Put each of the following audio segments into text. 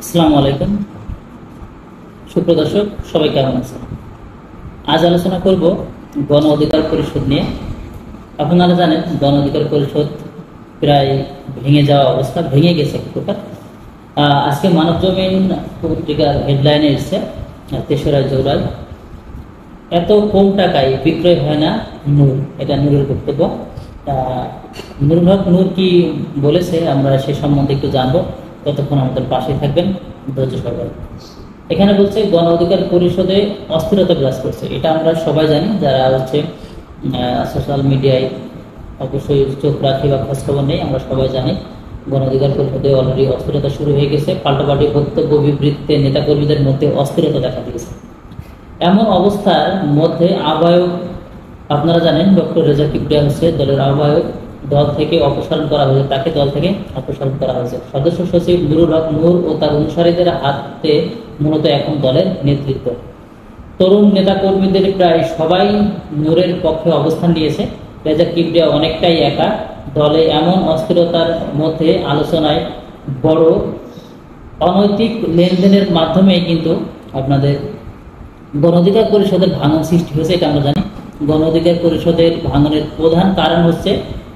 আসসালামু আলাইকুম সুপ্রিয় দর্শক, সবাই কেমন আছেন? আজ আলোচনা করব গণ অধিকার পরিষদ নিয়ে। আপনারা জানেন গণ অধিকার পরিষদ প্রায় ভেঙে যাওয়া অবস্থা, ভেঙে গেছে এক প্রকার। আজকে মানব জমিন পত্রিকার হেডলাইনে এসেছে ৩রা জুলাই এত কম টাকায় বিক্রয় হয় না নূর। এটা নূরের বক্তব্য। নুরুল হক নূর কি বলেছে আমরা সে সম্বন্ধে একটু জানবো। ততক্ষণ আমাদের পাশে থাকবেন, ধৈর্য সহকারে। এখানে বলছে গণ অধিকার পরিষদে অস্থিরতা বিরাজ করছে। এটা আমরা সবাই জানি, যারা সোশ্যাল মিডিয়ায় অবশ্যই চোখ রাখি বা খোঁজখবর নেই, আমরা সবাই জানি গণ অধিকার পরিষদে অলরেডি অস্থিরতা শুরু হয়ে গেছে। পাল্টাপাল্টি বক্তব্য বিবৃতিতে নেতাকর্মীদের মধ্যে অস্থিরতা দেখা দিয়েছে। এমন অবস্থার মধ্যে আহ্বায়ক, আপনারা জানেন ডক্টর রেজা কিবরিয়া হচ্ছে দলের আহ্বায়ক, দল থেকে অপসারণ করা হয়েছে, তাকে দল থেকে অপসারণ করা হয়েছে। সদস্য সচিব নুরুল হক নূর ও তার অনুসারীদের হাতে মূলত এখন দলের নেতৃত্ব। তরুণ নেতাকর্মীদের প্রায় সবাই নূরের পক্ষে অবস্থান নিয়েছে। রেজা কিবরিয়া অনেকটাই একা। দলে এমন অস্থিরতার মধ্যে আলোচনায় বড় অনৈতিক লেনদেনের মাধ্যমেই কিন্তু আপনাদের গণ অধিকার পরিষদের ভাঙন সৃষ্টি হয়েছে। এটা আমরা জানি। গণ অধিকার পরিষদের ভাঙনের প্রধান কারণ হচ্ছে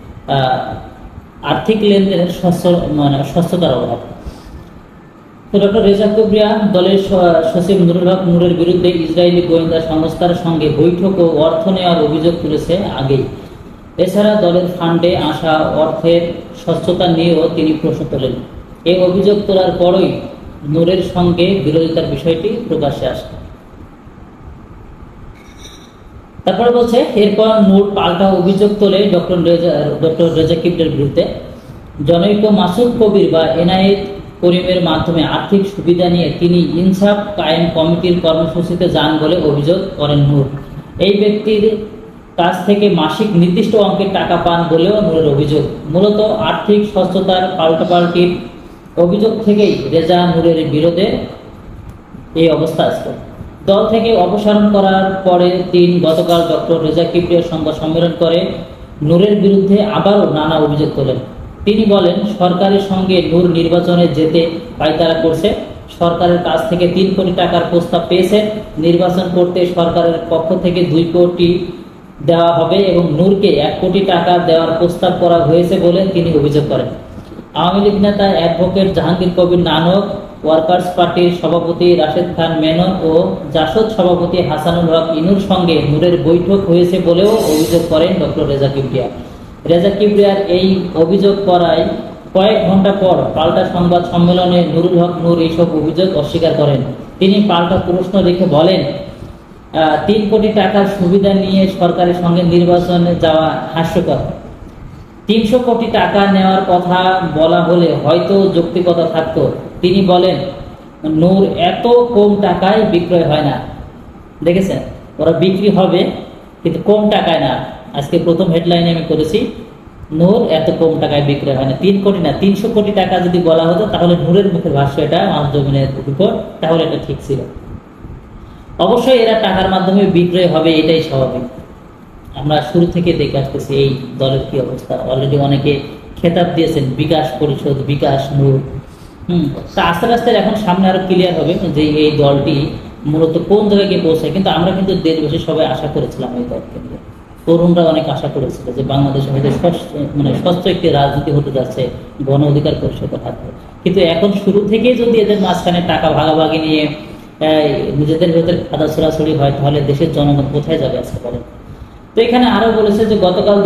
আর্থিক লেনদেনের স্বচ্ছতার অভাব। তো ডক্টর রেজা কিবরিয়া দলের সচিব নুরুল হক নূরের বিরুদ্ধে ইসরায়েলি গোয়েন্দা সংস্থার সঙ্গে বৈঠক ও অর্থ নেওয়ার অভিযোগ তুলেছে আগেই। এছাড়া দলের ফান্ডে আসা অর্থের স্বচ্ছতা নিয়েও তিনি প্রশ্ন তোলেন। এই অভিযোগ তোলার পরই নূরের সঙ্গে বিরোধিতার বিষয়টি প্রকাশ্যে আসে। তারপরে বলছে, এরপর নূর পাল্টা অভিযোগ তোলে ডক্টর রেজা কিবরিয়ার বিরুদ্ধে। জনৈক মাসুদ কবির বা এনায়েত করিমের মাধ্যমে আর্থিক সুবিধা নিয়ে তিনি ইনসাফ কায়েম কমিটির কর্মসূচিতে যান বলে অভিযোগ করেন নূর। এই ব্যক্তির কাছ থেকে মাসিক নির্দিষ্ট অঙ্কের টাকা পান বলেও নূরের অভিযোগ। মূলত আর্থিক স্বচ্ছতার পাল্টাপাল্টির অভিযোগ থেকেই রেজা নূরের বিরোধে এই অবস্থা আসছে। দল থেকে অপসারণ করার পরে গতকাল ডক্টর রেজা কিবরিয়ার সংবাদ সম্মেলন করে নূরের বিরুদ্ধে আবারও নানা অভিযোগ তোলেন। তিনি বলেন, সরকারের সঙ্গে নূর নির্বাচনে যেতে পায়তারা করছে। সরকারের কাছ থেকে ৩ কোটি টাকার প্রস্তাব পেয়েছে। নির্বাচন করতে সরকারের পক্ষ থেকে ২ কোটি দেওয়া হবে এবং নূরকে ১ কোটি টাকা দেওয়ার প্রস্তাব করা হয়েছে বলে তিনি অভিযোগ করেন। আওয়ামী লীগ নেতা অ্যাডভোকেট জাহাঙ্গীর কবির নানক, ওয়ার্কার্স পার্টির সভাপতি রাশেদ খান মেনন ও জাসদ সভাপতি হাসানুল হক ইনুর সঙ্গে নূরের বৈঠক হয়েছে বলেও অভিযোগ করেন ডক্টর রেজা কিবরিয়া। রেজা কিবরিয়ার এই অভিযোগ করায় কয়েক ঘন্টা পর পাল্টা সংবাদ সম্মেলনে নুরুল হক নূর এইসব অভিযোগ অস্বীকার করেন। তিনি পাল্টা প্রশ্ন রেখে বলেন, ৩ কোটি টাকার সুবিধা নিয়ে সরকারের সঙ্গে নির্বাচনে যাওয়া হাস্যকর। ৩০০ কোটি টাকা নেওয়ার কথা বলা হলে হয়তো যৌক্তিকতা থাকতো। তিনি বলেন, নূর এত কম টাকায় বিক্রয় হয় না। দেখেছেন, ওরা বিক্রি হবে কিন্তু কম টাকায় না। আজকে প্রথম হেডলাইনে আমি করেছি, নূর এত কম টাকায় বিক্রয় হয় না। ৩ কোটি না, ৩০০ কোটি টাকা যদি বলা হতো তাহলে নূরের মুখের ভাষ্য এটা মানব জমিনের রিপোর্ট, তাহলে এটা ঠিক ছিল। অবশ্যই এরা টাকার মাধ্যমে বিক্রয় হবে, এটাই স্বাভাবিক। আমরা শুরু থেকে দেখে আসতেছি এই দলের কি অবস্থা। অলরেডি অনেকে খেতাব দিয়েছেন বিকাশ পরিষদ, বিকাশ নূর। তা আস্তে আস্তে এখন সামনে আরো ক্লিয়ার হবে যে এই দলটি মূলত কোন জায়গায় গিয়ে পৌঁছায়। কিন্তু আমরা কিন্তু দেশবাসী সবাই আশা করেছিলাম এই দলকে নিয়ে। তরুণরা অনেক আশা করেছিল যে বাংলাদেশে হয়তো স্বচ্ছ একটি রাজনীতি হতে যাচ্ছে গণ অধিকার পরিষদের হাতে। কিন্তু এখন শুরু থেকেই যদি এদের মাঝখানে টাকা ভাগাভাগি নিয়ে নিজেদের ভেতরে খাদা ছোড়াছড়ি হয়, তাহলে দেশের জনগণ কোথায় যাবে আজকে বলেন। তো এখানে আরো বলেছে যে গতকাল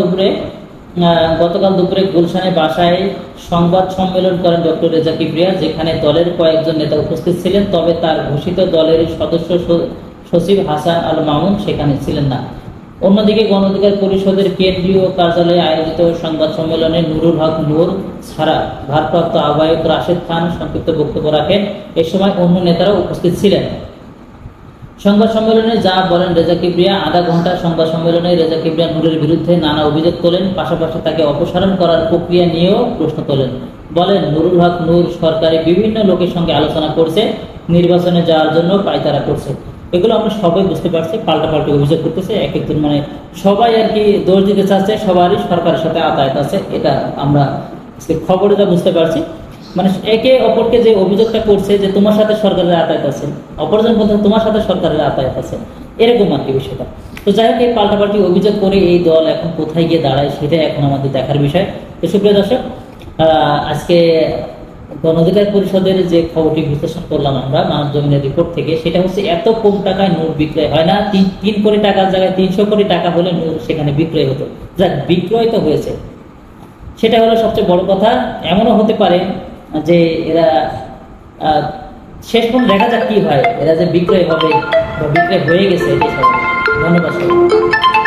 দুপুরে গুলশানে বাসায় সংবাদ সম্মেলন করেন ডক্টর রেজা কিবরিয়া, যেখানে দলের কয়েকজন নেতা উপস্থিত ছিলেন। তবে তার ঘোষিত দলের সদস্য সচিব হাসান আল মামুন সেখানে ছিলেন না। অন্যদিকে গণ অধিকার পরিষদের কেন্দ্রীয় কার্যালয়ে আয়োজিত সংবাদ সম্মেলনে নুরুল হক নূর ছাড়া ভারপ্রাপ্ত আহ্বায়ক রাশেদ খান সংক্ষিপ্ত বক্তব্য রাখেন। এ সময় অন্য নেতারা উপস্থিত ছিলেন। সংবাদ সম্মেলনে যা বলেন রেজা কিবরিয়া, আধা ঘন্টা সংবাদ সম্মেলনে রেজা কিবরিয়া নূরের বিরুদ্ধে নানা অভিযোগ তোলেন। পাশাপাশি তাকে অপসারণ করার প্রক্রিয়া নিয়েও প্রশ্ন তোলেন। বলেন, নুরুল হক নূর সরকারি বিভিন্ন লোকের সঙ্গে আলোচনা করছে, নির্বাচনে যাওয়ার জন্য পায়তারা করছে। এগুলো আমরা সবাই বুঝতে পারছি। পাল্টাপাল্টি অভিযোগ করতেছে এক একজন, সবাই আর কি দোষ দিতে চাচ্ছে, সবারই সরকারের সাথে আতায়াত আছে। এটা আমরা খবরে যা বুঝতে পারছি। মানে একে অপরকে যে অভিযোগটা করছে যে তোমার সাথে সরকারের আতায়াত আছে, অপরজন বলতে তোমার সাথে সরকারের আতায়াত আছে, এরকম আর কি বিষয়টা। তো যাই হোক, এই পাল্টাপাল্টি অভিযোগ করে এই দল এখন কোথায় গিয়ে দাঁড়ায় সেটাই এখন আমাদের দেখার বিষয়। তো সুপ্রিয় দর্শক, আজকে গণ অধিকার পরিষদের যে খবরটি বিশ্লেষণ করলাম আমরা মানব জমিনের রিপোর্ট থেকে, সেটা হচ্ছে এত কম টাকায় নোট বিক্রয় হয় না। 3 কোটি টাকার জায়গায় 300 কোটি টাকা হলে নোট সেখানে বিক্রয় হতো। যাক, বিক্রয় তো হয়েছে, সেটা হলো সবচেয়ে বড় কথা। এমনও হতে পারে যে এরা শেষ পর্যন্ত দেখা যাক কি হয়, এরা যে বিক্রয় হবে বা বিক্রয় হয়ে গেছে এটি সব। ধন্যবাদ সবাই।